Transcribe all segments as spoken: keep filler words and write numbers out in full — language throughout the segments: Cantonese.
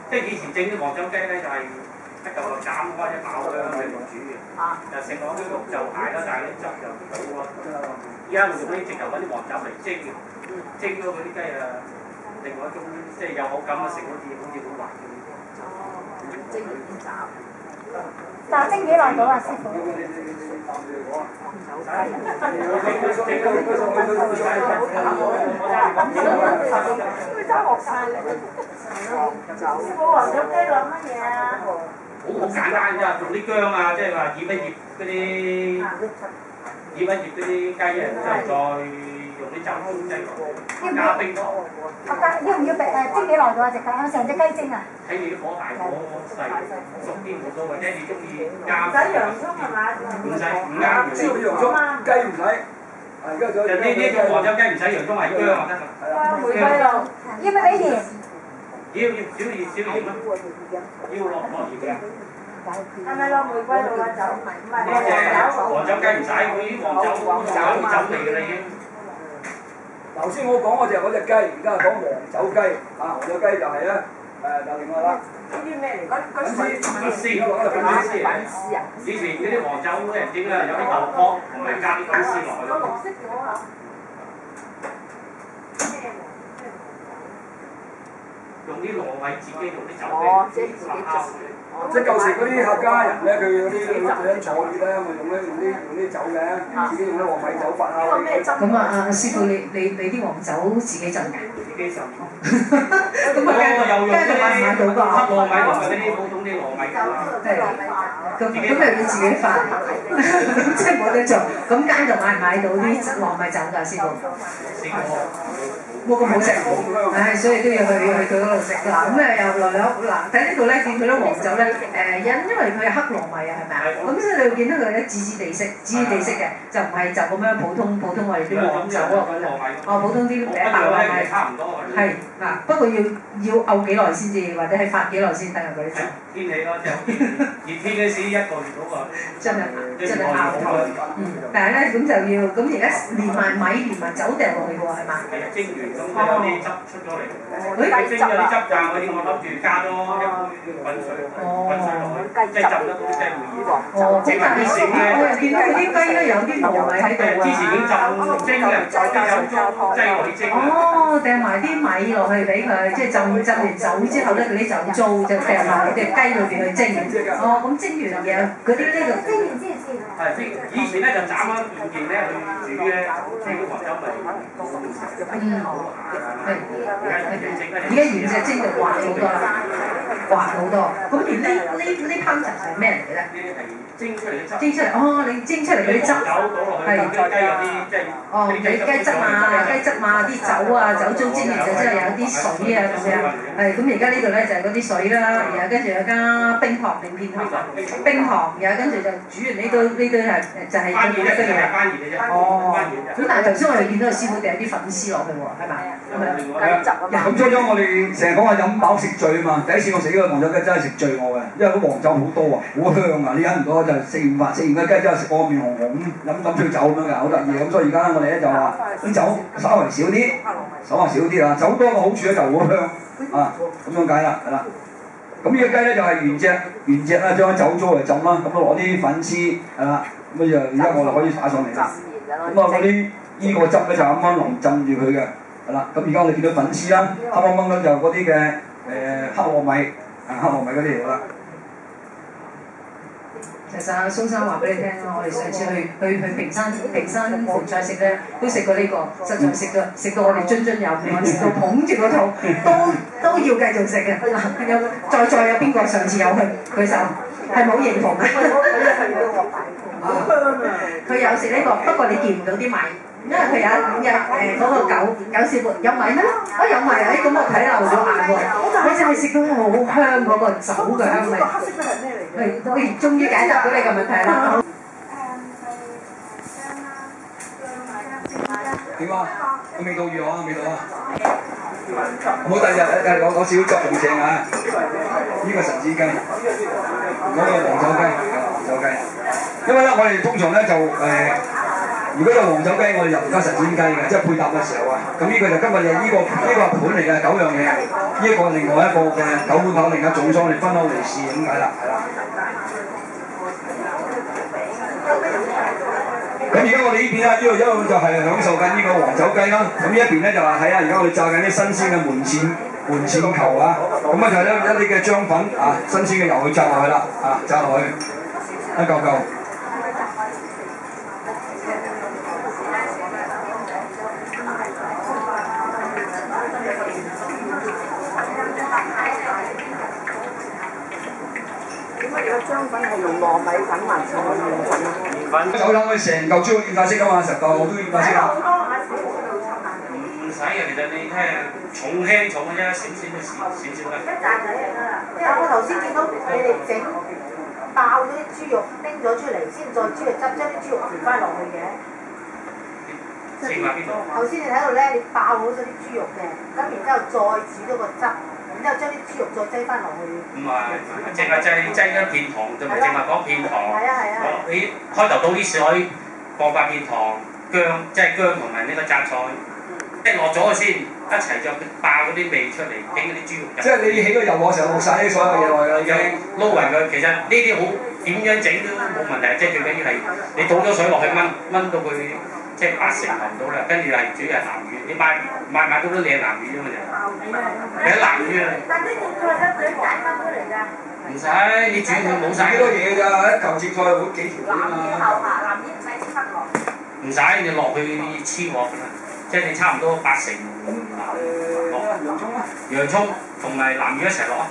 即係以前整啲黃酒雞咧，就係一嚿嚿斬開一爆香喺度煮嘅，就食落啲肉就大啦，但係啲汁就唔到啊。而家會用啲直頭嗰啲黃酒嚟蒸嘅，蒸咗嗰啲雞啊，另外一種即係有口感啊，食好似好似好滑咁。 蒸完先斬。 炸蒸幾耐到啊，師傅？ 佢揸落晒嚟。師傅黃酒雞諗乜嘢啊？ 好好簡單啫，用啲薑啊，即係話醃一醃嗰啲醃一醃嗰啲雞啊，之後再用啲酒精劑落，加冰糖。 我加要唔要誒蒸幾耐到啊？隻雞啊，成隻雞蒸啊？ 睇你啲火大火細，熟啲冇所謂，即係你中意加。 唔使洋葱係嘛？ 唔使唔啱洋葱， 雞唔使。而家就呢呢種黃酒雞唔使洋葱，係薑就得㗎。 玫瑰咯。 要唔要俾鹽？ 要要少鹽少鹽啦，要落落鹽嘅。 係咪落玫瑰落啊酒？唔係呢隻黃酒雞唔使，佢啲黃酒有啲酒味㗎啦已經。 頭先我講嗰隻嗰隻雞，而家係講黃酒雞啊！黃酒雞就係咧誒，就另外啦。 呢啲咩嚟？嗰嗰粉絲， 粉絲， 嗰個粉絲粉絲啊！ 以前嗰啲黃酒咧整啊，有啲豆殼同埋加啲粉絲落去。 個綠色咗啊！ 用啲糯米自己用啲酒哦，即係精自己發酵。 即係舊時嗰啲客家人咧，佢嗰啲女人坐月咧，咪用咧用啲用啲酒嘅，自己用啲糯米酒發酵。 咁啊，阿師傅，你你你啲黃酒自己浸㗎？ 自己浸。 咁啊， 又用雞就買唔買到㗎？ 黑糯米同埋嗰啲普通啲糯米㗎。 係。咁咁又要自己發，即係冇得做。咁間就買唔買到啲糯米酒㗎，師傅？ 試過。 冇咁好食，唉，所以都要去去佢嗰度食啦。咁誒又來兩嗱，睇呢度咧見佢啲黃酒咧，誒因因為佢係黑糯米啊，係咪啊？咁所以你會見到佢咧紫紫地色，紫紫地色嘅，就唔係就咁樣普通普通我哋啲黃酒啊咁樣。哦，普通啲誒白糯米。 差唔多。 係嗱，不過要要漚幾耐先至，或者係發幾耐先等佢嗰啲酒。 天氣咯，就熱天嗰時一個月到啊。 真係真係熬頭。嗯，但係咧咁就要咁而家連埋米連埋酒掉落去喎，係嘛？ 係啊，蒸完。咁有啲汁出咗嚟，佢蒸咗啲汁㗎，嗰啲我諗住加多一杯滾水，滾水落去，即係浸得到啲雞會熱。 哦，咁但係我又見到佢啲雞咧有啲糯米喺度啊。 之前已經浸蒸嘅，啲有粥擠落去蒸。 哦，掟埋啲米落去俾佢，即係浸浸完酒之後咧，嗰啲酒糟就掟埋喺隻雞裏邊去蒸。哦，咁蒸完嘅嗰啲呢度。 蒸完之後先。 係蒸，以前咧就斬咗件件咧去煮咧，即係啲黃酒咪。 嗯。係，而家原隻蒸就滑好多啦，滑好多。咁而呢呢呢烹調係咩嚟嘅咧？ 蒸出嚟嘅汁。 蒸出嚟，哦，你蒸出嚟嗰啲汁。 係。雞有啲即係。 哦，你雞汁啊、雞汁啊、啲酒啊、酒糟蒸完就之後有啲水啊咁樣。係，咁而家呢度咧就係嗰啲水啦，然後跟住又加冰糖定片糖，冰糖，然後跟住就煮完呢堆呢堆係就係咁樣嘅嘢。哦。咁但係頭先我哋見到個師傅掟啲粉絲落去喎，係咪？ 係啊，咁初初我哋成日講話飲飽食醉啊嘛，第一次我食呢個黃酒雞真係食醉我嘅，因為嗰黃酒好多啊，好香啊，你忍唔到就食完飯食完個雞之後食個面紅紅咁飲飲醉酒咁樣㗎，好得意咁，所以而家我哋咧就話啲酒稍為少啲，稍為少啲啊，酒多嘅好處咧就好香啊，咁樣解啦，係啦。咁呢個雞咧就係原隻原隻啦，將啲酒糟嚟浸啦，咁啊攞啲粉絲係啦，咁啊就而家我哋可以打上嚟啦。咁啊嗰啲依個汁咧就啱啱淋浸住佢嘅。係啦，咁而家我哋見到粉絲啦，黑掹掹咁就嗰啲嘅誒黑糯米，啊黑糯米嗰啲嚟啦。 其實阿蘇生話俾你聽啦，我哋上次去去去平山平山盆菜食咧，都食過呢、這個，實在食到食到我哋津津有味，我哋食到捧住個肚，都都要繼續食嘅。有再再有邊個上次有去舉手？係冇認同嘅。佢有食呢、這個，不過你見唔到啲米。因為佢有有誒嗰個九九少半有米咩？啊有米啊！咁我睇漏咗眼喎，我淨係食到好香嗰個酒嘅香味。 黑色嘅係咩嚟嘅？ 係，喂，終於解答到你個問題啦。 點啊？個味道如何啊？味道啊？唔好第日誒攞攞少汁嚟請啊！呢個神子雞，嗰個黃酒雞，黃酒雞。因為咧，我哋通常咧就誒。如果有黃酒雞，我哋又唔加神仙雞嘅，即係配搭嘅時候啊。咁呢個就今日就呢個呢個盤嚟嘅九樣嘢。 呢一個另外一個嘅九碗頭另一種裝，你分開嚟試咁解啦，係啦。咁而家我哋呢邊咧，呢度一路就係享受緊呢個黃酒雞啦。咁呢一邊咧就係睇下而家我哋炸緊啲新鮮嘅門鱔門鱔球啊。咁啊就係一一啲嘅漿粉啊，新鮮嘅油去炸落去啦，啊炸落去一嚿嚿。 漿粉係用糯米粉還是用麵粉？ 麵粉。 酒樓佢成嚿豬肉染法式㗎嘛，成嚿都染法式㗎。 唔使嘅，其實你睇下重輕重嘅啫，少少嘅少少少嘅。 一紮仔嚟㗎啦，因為我頭先見到你哋整爆咗啲豬肉拎咗出嚟，先再豬肉汁將啲豬肉調翻落去嘅。 正話邊度？ 頭先你睇到咧，你爆好咗啲豬肉嘅，咁然之後再煮咗個汁。然之後將啲豬肉再擠翻落去。唔係， 淨係擠擠一片糖，就唔係淨係講片糖。 係啊係啊。 你開頭倒啲水，放八片糖、薑，即係薑同埋呢個榨菜，即係落咗先，一齊就爆嗰啲味出嚟，整嗰啲豬肉。 即係你起個油鑊時候落晒啲所有嘢落去啦，已經撈勻佢。其實呢啲好點樣整都冇問題，即係最緊要係你倒咗水落去燜，燜到佢。即係八成淋到啦，跟住係主要係南乳，你買買買到都靚南乳啫嘛就，你喺南乳啊。 但呢個菜一嘴解翻出嚟㗎。 唔使，你煮佢冇晒幾多嘢㗎，一嚿切菜好幾條㗎嘛。 南乳後下，南乳唔使切分落。 唔使，你落去黐鑊㗎啦，即係你差唔多八成落。 洋葱啊？ 洋葱同埋南乳一齊落啊。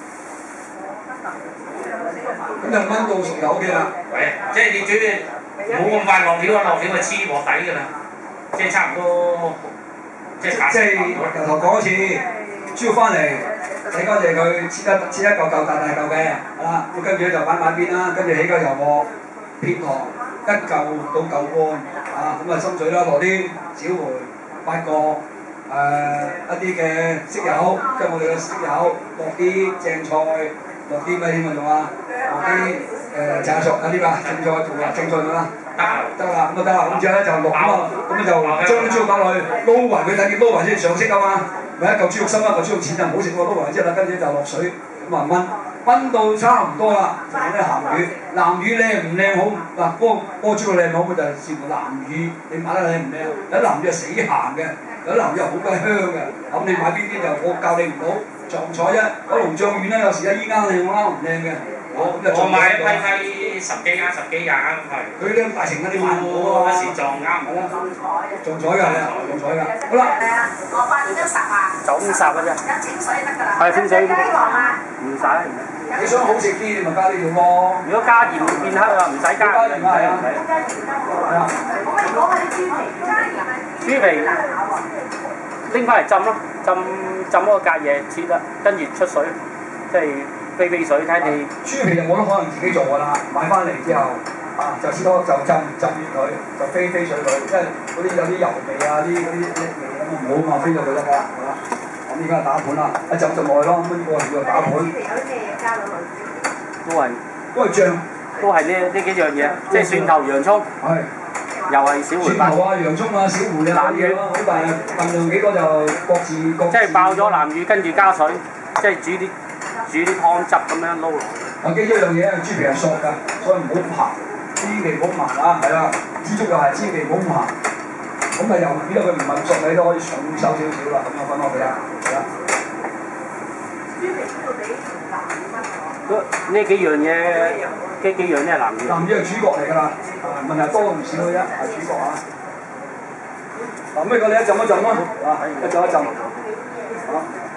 咁就燜到熟就 O K 啦。 喂，即係你煮冇咁快落料啊，落料係黐鑊底㗎啦，即係差唔多，即係即係由頭講一次，豬肉翻嚟洗乾淨佢，切一切一嚿嚿大大嚿嘅，係啦，咁跟住咧就擺埋一邊啦，跟住起個油鑊，片糖一嚿到嚿半，啊咁啊深水啦，落啲小梅、八角，誒、呃、一啲嘅色油，即係我哋嘅色油，落啲正菜。落啲咩添啊仲啊？落啲誒炸熟嗰啲嘛，正菜同埋正菜咁啦，得啦，咁就得啦，咁之後咧就落咁啊，咁就將啲豬肉擺落去，撈勻佢，等佢撈勻先上色啊嘛，咪一嚿豬肉心一嚿豬肉片就唔好食喎，撈勻之後啦，跟住就落水咁啊燜，燜到差唔多啦，就攞啲鹹魚，南乳靚唔靚好嗱？嗰個嗰個豬肉靚唔好，佢就係視乎南乳，你買得靚唔靚？有啲南乳係死鹹嘅，有啲南乳又好鬼香嘅，咁你買邊啲就我教你唔到。撞彩啫，九龍醬丸咧有時一依啱你，我啱唔靚嘅，我咁就撞買一批批十幾啱十幾廿啱係。佢啲大成嗰啲買唔到啊， 一時撞啱。 係啦，撞彩㗎係啊，撞彩㗎。好啦。 係啊，我八點一十啊。 就咁十嘅啫。 有清水得㗎啦。 係清水。 雞黃啊？ 唔使。 你想好食啲，咪加呢條咯。 如果加鹽變黑啊，唔使加。 加鹽啊係啊。係啊。 可唔可以講下啲豬皮？ 豬皮拎翻嚟浸咯，浸。浸嗰個隔夜切啦，跟住出水，即係飛飛水，睇你。 豬皮就冇得可能自己做㗎啦，買翻嚟之後，啊就切多就浸浸完佢，就飛飛水佢，因為嗰啲有啲油味啊，啲嗰啲啲味咁唔好嘛，飛咗佢得㗎啦，係嘛？咁而家打盤啦，一浸就耐咯，咁呢個叫做打盤。 豬皮有啲咩嘢加落去？ 都係都係醬， 都係呢呢幾樣嘢，即係蒜頭、洋葱。 係。 又係小梅。 蒜頭啊、洋葱啊、小梅啊嗰啲嘢咯，咁但係份量幾多就各自各自。 即係爆咗南乳，跟住加水，即係煮啲煮啲湯汁咁樣撈落。 我記咗一樣嘢，豬皮係索㗎，所以唔好咁鹹，千祈唔好咁鹹啊，係啦，豬足又係千祈唔好咁鹹。咁啊又如果佢唔係咁索，你都可以上手少少啦，咁啊分落去啦，係啦。 豬皮邊度俾南乳分咗？呢幾樣嘢，幾幾樣咧南乳。 南乳係主角嚟㗎啦，問題多唔少嘅啫，係主角啊。嗱，咩講你一浸一浸咯，啊，一浸一浸。好。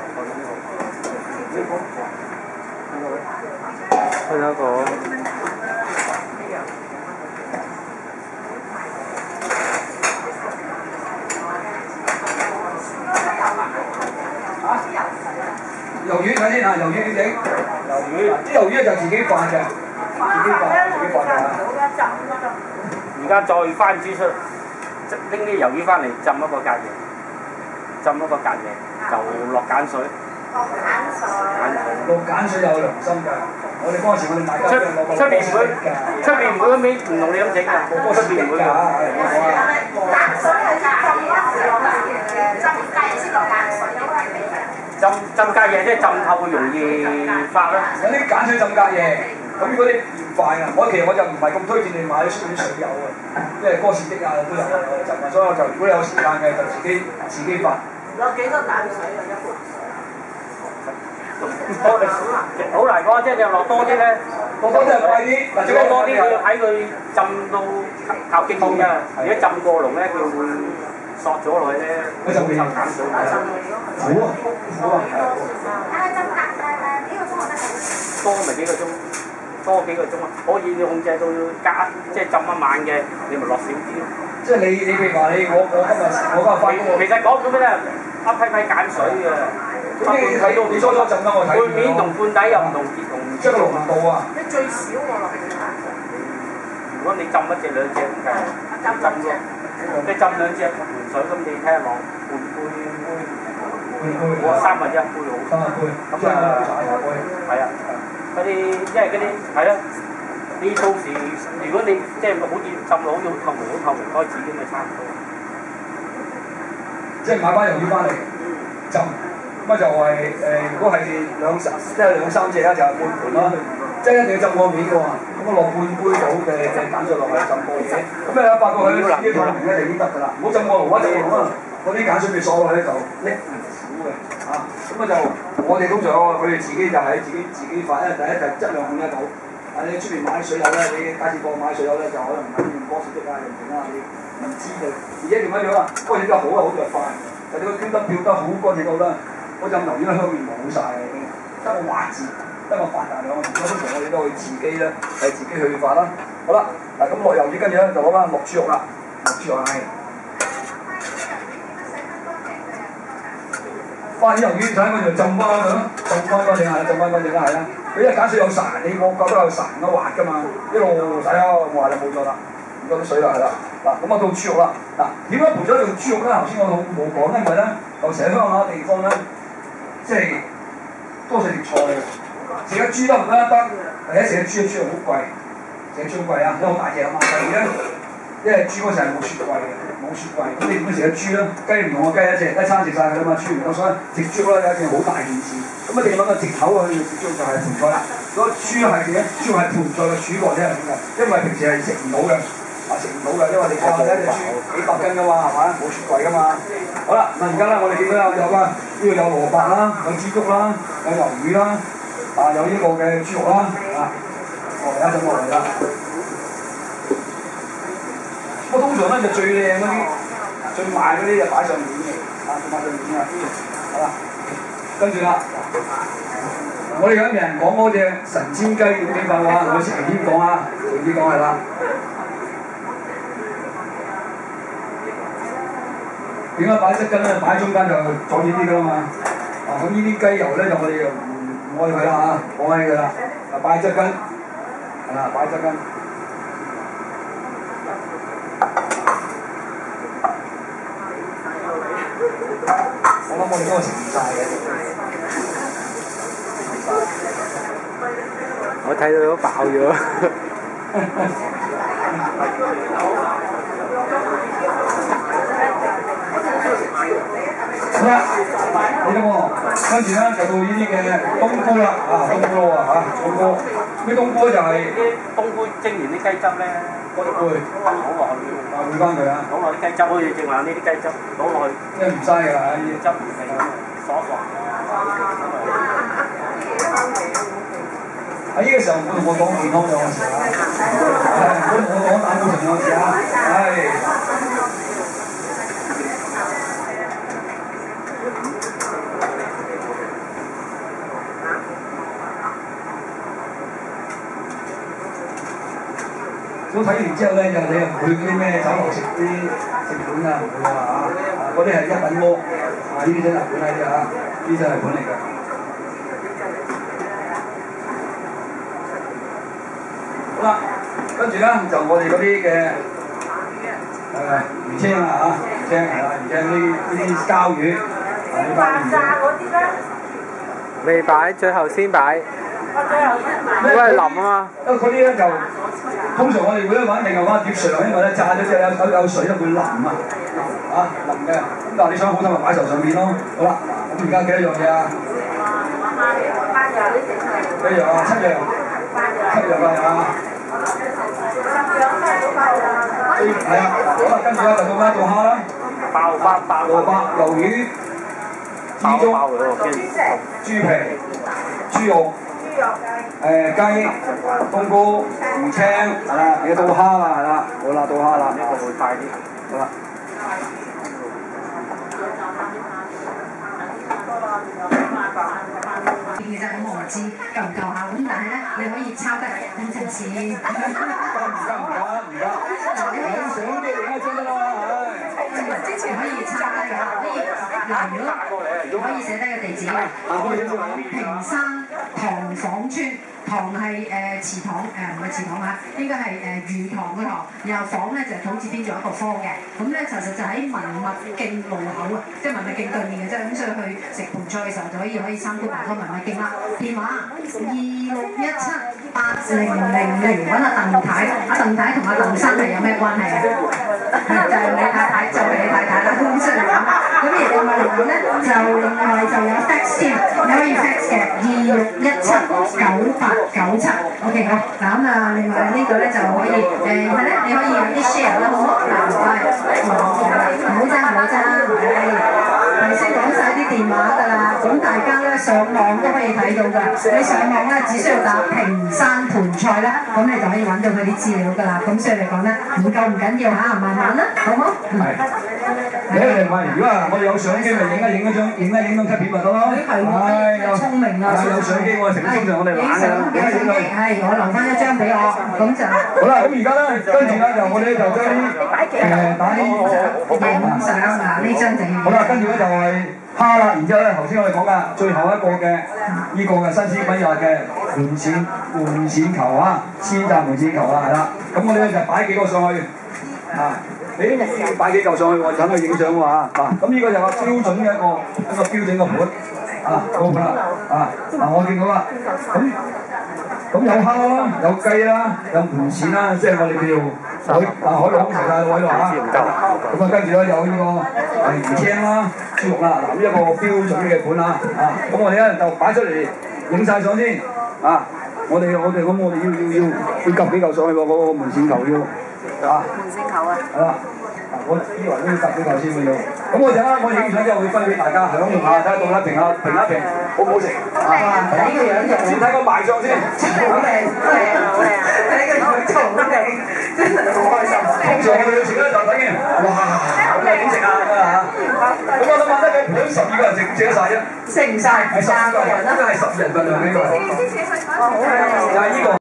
去嗰個。 魷魚睇先啊，魷魚點整？魷魚，啲魷魚咧就自己發嘅，自己發，自己發嘅嚇。 而家再翻豬出，拎啲魷魚翻嚟浸一個隔夜，浸一個隔夜就落鹼水。 落鹼水。 落鹼水有良心㗎，我哋嗰陣時我哋買出出邊唔會，出邊唔會咁樣唔同你咁整㗎，出邊唔會㗎。 鹼水係浸一時落鹼，浸雞先落鹼水，因為浸浸隔夜即係浸透會容易發啦。 有啲鹼水浸隔夜，咁如果你嫌快啊，我其實我就唔係咁推薦你買啲啲水油啊，因為哥士的啊都有浸啊，所以我就如果你有時間嘅就自己自己發。 有幾多鹼水啊？一盤好難講，即係你落多啲咧， 落多啲係快啲，嗱， 落多啲佢要睇佢浸到靠經驗㗎。如果浸過濃咧，佢會索咗落去咧， 佢就會有鹼水。好啊，好啊，係啊。 啊，浸隔誒誒幾個鐘就得㗎？ 多咪幾個鐘，多幾個鐘啊！可以你控制到加，即係浸一晚嘅，你咪落少啲咯。 即係你你譬如話你我我今日我今日翻工， 其實講咗咩咧？一批批鹼水嘅。 咁你睇到你初初浸啦，我睇半面同半底又唔同結同即係個濃度啊！ 你最少我落去幾大？ 如果你浸一隻兩隻咁計，浸咯，你浸兩隻盆水咁，你睇下落半杯杯，我三分一杯好， 三分杯， 咁啊係啊，嗰啲即係嗰啲係啦。你到時如果你即係好似浸到好似好透明好透明開始咁咪差唔多。 即係買翻油魚翻嚟浸。咁啊就係、是、誒、呃，如果係兩三即係兩三隻咧，就係、是、半盤啦，即係一定要浸過面嘅喎。咁啊落半杯到嘅嘅鹼水落去浸過嘢，咁你發覺佢呢透明咧就已經得㗎啦。唔好浸過爐啊！浸過爐啊，嗰啲鹼水未鎖落去咧就拎唔少嘅嚇。咁啊就我哋通常佢哋自己就係自己自己發，因為第一就係質量控制到。啊你出邊買水油咧，你街市貨買水油咧就可能唔係用波士的啊，用其他你唔知嘅。而且點解樣啊？波士的好啊，好在快，但係佢漂得漂得好乾淨到啦。嗰陣油煙香味冇晒啦已經，得個滑字，得個發大兩個字。通常我哋都會自己咧係自己去發啦。好啦，嗱咁落油魚跟住咧就攞翻落豬肉啦，落豬肉係。翻啲油魚睇我就浸翻佢咯，浸翻乾淨係啦，浸翻乾淨啦係啦。佢因為鹼水有潺，你我覺得有潺有滑㗎嘛，一路洗啊，我話你冇咗啦，唔該啲水啦係啦。嗱咁啊到豬肉啦，嗱點解培咗用豬肉咧？頭先我冇講，因為咧有時喺鄉下地方咧。即係多數食菜嘅，食隻豬得唔得？得。第一食隻豬嘅豬肉好貴，食隻豬好貴啊，因為好大隻啊嘛。第二咧，因為豬嗰陣係冇雪櫃嘅，冇雪櫃，咁你點樣食隻豬咧？雞唔同個雞一隻，一餐食晒佢啦嘛，豬唔夠，所以食豬咧有一件好大件事。咁一定要揾個藉口去食豬就係盤菜啦。嗰個豬係點咧？豬係盤菜嘅主角啫，係點㗎？因為平時係食唔到嘅。啊食唔到㗎，因為你講一隻豬幾百斤㗎嘛，係咪？冇雪櫃㗎嘛。好啦，嗱而家咧，我哋見到有有啊，呢度有蘿蔔啦，有豬骨啦，有魷魚啦，啊有呢個嘅豬肉啦，啊，哦而家就落嚟啦。我通常咧就最靚嗰啲，最賣嗰啲就擺上面嘅，啊擺上面嘅，好啦，跟住啦，我哋有啲人講嗰隻神仙雞點整法喎，我前邊講啊，前邊講係啦。點解擺側根咧？擺中間就左啲啲㗎啦嘛。啊咁呢啲雞油咧就我哋就唔唔愛佢啦嚇，放喺佢啦。啊擺側根，係啦擺側根。我諗我哋嗰個食唔晒嘅。 我睇到都飽咗。 好啦，你睇喎，跟住咧就到呢啲嘅冬菇啦，啊冬菇咯喎嚇，冬菇，啲冬菇就係啲冬菇蒸完啲雞汁咧， 嗰啲貝倒落去， 啊燴翻佢啊， 倒落啲雞汁，好似正話呢啲雞汁倒落去， 因為唔嘥㗎啦，呢啲汁唔肥，爽爽。 喺呢個時候唔好同我講健康兩個字啊，係唔好同我講膽固醇兩個字啊，係。我睇完之後咧，就你又唔會嗰啲咩酒樓食啲食盤啊，唔會啊嚇，嗰啲係一品鍋，啊呢啲真係日本嚟嘅嚇，呢啲真係日本嚟嘅。好啦，跟住咧就我哋嗰啲嘅誒魚青啊嚇，魚青係啦，魚青呢呢啲膠魚，啊呢膠魚。 嗰啲咧？ 未擺，最後先擺。 因為淋啊嘛。 因為嗰啲咧就通常我哋會咧揾另外揾碟上，因為咧炸咗之後有有水咧會淋啊，啊淋嘅。咁但係你想好睇咪擺喺頭上面咯。好啦，咁而家幾多樣嘢啊？幾樣啊？七樣，七樣啊係嘛？係啊，好啦，跟住咧就到咩？到蝦啦， 爆包包蘿蔔、魷魚、枝竹、豬皮、豬肉、誒雞、冬菇、魚青，係啦，而家到蝦啦，係啦，好啦，到蝦啦， 呢個會快啲。 好啦。 其實咁我唔知夠唔夠下，咁但係咧你可以抄得等陣先。 唔得唔得唔得唔得，影相嘅影一張得啦，唉。 之前可以抄低㗎，可以嗱，如果可以寫低個地址嘅，屏山塘坊村。塘係誒祠堂，誒唔係祠堂嚇，應該係誒魚塘嘅塘，然後坊咧就係土字邊做一個方嘅，咁咧其實就喺文物徑路口啊，即係文物徑對面嘅啫，咁所以去食盆菜嘅時候就可以可以參觀埋個文物徑啦。電話二六一七八零零零，揾阿鄧太，阿鄧太同阿鄧生係有咩關係啊？就係你太太，就係你太太啦，咁所以咁，咁而另外嚟講咧，就另外就有 fax 添，你可以 fax 嘅二六一七九八九七 ，OK 好，嗱咁啊，另外呢個咧就可以誒係咧，你可以有啲 share 啦，好唔好？嗱唔該，唔好爭唔好爭，係先講晒啲電話㗎啦，咁大家咧上網都可以睇到㗎，你上網咧只需要打屏山盆菜咧，咁你就可以揾到佢啲資料㗎啦，咁所以嚟講咧唔夠唔緊要嚇，慢慢啦，好唔好？ 係。你哋咪，如果啊我哋有相機咪影一影一張，影一影張卡片咪得咯。 係喎，真係聰明啊！ 有相機我成日通常我哋懶㗎啦， 影相機係我留翻一張俾我，咁就好啦，咁而家咧，跟住咧就我哋咧就將啲誒打啲影相啊，呢張就要。 好啦，跟住咧就係蝦啦，然之後咧頭先我哋講㗎，最後一個嘅呢個嘅新鮮滾熱嘅門鱔門鱔球啊，鮮炸門鱔球啊，係啦，咁我哋咧就擺幾個上去啊。你擺幾嚿上去，我等佢影相喎嚇，嗱咁呢個就係標準嘅一個一個標準嘅盤，啊個盤啦，啊嗱我見到啦，咁咁有蝦啦，有雞啦，有門鱔啦，即係我哋叫海啊海螺食晒喎喺度嚇，咁啊跟住咧有呢個誒魚青啦、豬肉啦，嗱呢一個標準嘅盤啦，啊咁我哋咧就擺出嚟影晒相先，啊我哋我哋咁我哋要要要要夾幾嚿上去喎，嗰個門鱔球要。啊！ 門鱔球啊！ 係啦，我以為都要夾幾嚿先嘅要。咁我陣間我影相之後會分俾大家享用下，睇下到底評下評一評好唔好食。 好靚啊！睇個樣就先睇個賣相先。 好靚，好靚，好靚！睇個樣就好靚，真係好開心。 通常我哋要食咧就等於哇，咁啊點食啊咁啊嚇？咁我諗問得佢盤十二個人食唔食得晒啫？ 食唔晒， 係十二個人，應該係十二人份量呢個。 哦，好靚！ 就係呢個。